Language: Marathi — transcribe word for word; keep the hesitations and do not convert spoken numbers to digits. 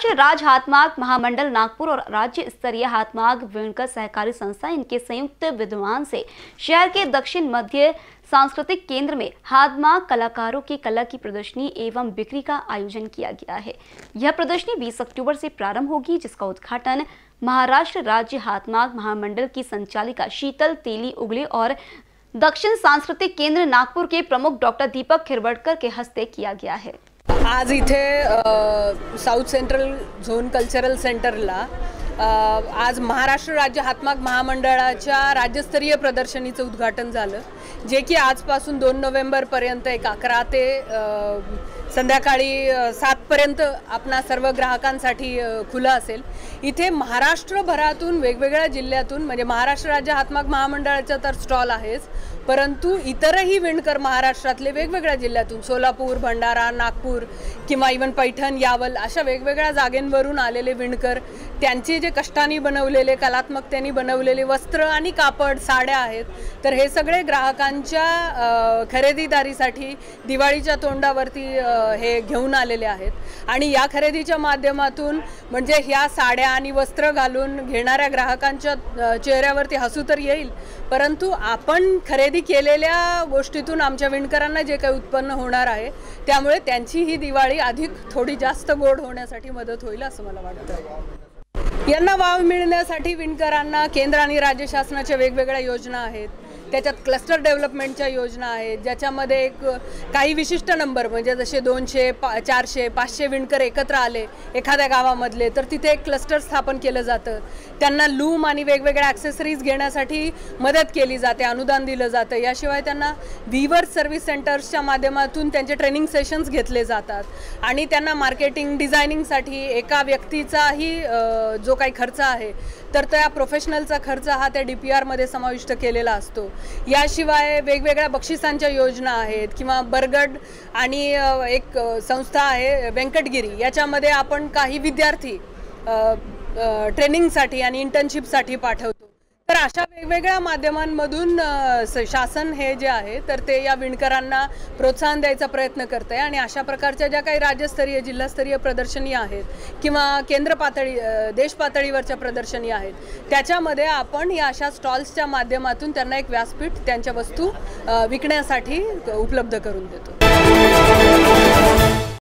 महाराष्ट्र राज्य हाथमाग महामंडल नागपुर और राज्य स्तरीय हाथमाग विणकर सहकारी संस्था इनके संयुक्त विद्यमान से शहर के दक्षिण मध्य सांस्कृतिक केंद्र में हाथमाग कलाकारों की कला की प्रदर्शनी एवं बिक्री का आयोजन किया गया है। यह प्रदर्शनी बीस अक्टूबर से प्रारंभ होगी, जिसका उद्घाटन महाराष्ट्र राज्य हाथमाग महामंडल की संचालिका शीतल तेली उगले और दक्षिण सांस्कृतिक केंद्र नागपुर के प्रमुख डॉक्टर दीपक खिरवडकर के हस्ते किया गया है। आज इथे साउथ सेंट्रल झोन कल्चरल सेंटरला आज महाराष्ट्र राज्य हाथमाग महामंडळाच्या राज्यस्तरीय प्रदर्शनीचं उद्घाटन झालं, जे की आजपासून दोन नोव्हेंबर पर्यंत एक अकरा ते संध्याकाळी सात पर्यंत आपणा सर्व ग्राहकांसाठी खुलं असेल। इथे महाराष्ट्रभरातून वेगवेगळ्या जिल्ह्यातून म्हणजे महाराष्ट्र राज्य हाथमाग महामंडळाचा तर स्टॉल आहेच, परंतु इतरही विणकर महाराष्ट्रातले वेगवेगळ्या जिल्ह्यातून सोलापूर, भंडारा, नागपूर किंवा इवन पैठण, यावल अशा वेगवेगळ्या जागेंवरून आलेले विणकर त्यांचे जे कष्टाने बनवलेले कलात्मकतेने बनवलेले वस्त्र आणि कापड साड्या आहेत, तर हे सगळे ग्राहकांच्या खरेदीदारीसाठी दिवाळीच्या तोंडावरती हे घेऊन आलेले आहेत। आणि या खरेदीच्या माध्यमातून म्हणजे ह्या साड्या आणि वस्त्र घालून घेणाऱ्या ग्राहकांच्या चेहऱ्यावरती हसू तर येईल, परंतु आपण खरेदी केलेल्या गोष्टीतून आमच्या विणकरांना जे काही उत्पन्न होणार आहे त्यामुळे त्यांची ही दिवाळी अधिक थोडी जास्त गोड होण्यासाठी मदत होईल असं मला वाटतं। यांना वाव मिळण्यासाठी विणकरांना केंद्र आणि राज्य शासनाच्या वेगवेगळ्या योजना आहेत, त्याच्यात क्लस्टर डेव्हलपमेंटच्या योजना आहेत, ज्याच्यामध्ये एक काही विशिष्ट नंबर म्हणजे जसे दोनशे पा चारशे पाचशे विणकर एकत्र आले एखाद्या गावामधले तर तिथे एक क्लस्टर स्थापन केलं जातं। त्यांना लूम आणि वेगवेगळ्या ॲक्सेसरीज घेण्यासाठी मदत केली जाते, अनुदान दिलं जातं। याशिवाय त्यांना वीवर्स सर्व्हिस सेंटर्सच्या माध्यमातून त्यांचे ट्रेनिंग सेशन्स घेतले जातात आणि त्यांना मार्केटिंग डिझायनिंगसाठी एका व्यक्तीचाही जो काही खर्च आहे तर त्या प्रोफेशनलचा खर्च हा त्या डी पी आरमध्ये समाविष्ट केलेला असतो। याशिवाय वेगवेगळ्या बक्षिसांच्या योजना आहेत किंवा बरगड आणि एक संस्था आहे व्यंकटगिरी, याच्यामध्ये आपण काही विद्यार्थी ट्रेनिंगसाठी आणि इंटर्नशिपसाठी पाठवतो। तर अशा वेगवेगळ्या माध्यमांमधून शासन हे जे आहे तर ते या विणकरांना प्रोत्साहन द्यायचा प्रयत्न करते आणि अशा प्रकारच्या ज्या काही राज्यस्तरीय जिल्हास्तरीय प्रदर्शनी आहेत किंवा केंद्र पातळी देश पातळीवरच्या प्रदर्शनी आहेत त्याच्यामध्ये आपण या अशा स्टॉल्सच्या माध्यमातून त्यांना एक व्यासपीठ त्यांच्या वस्तू विकण्यासाठी उपलब्ध करून देतो।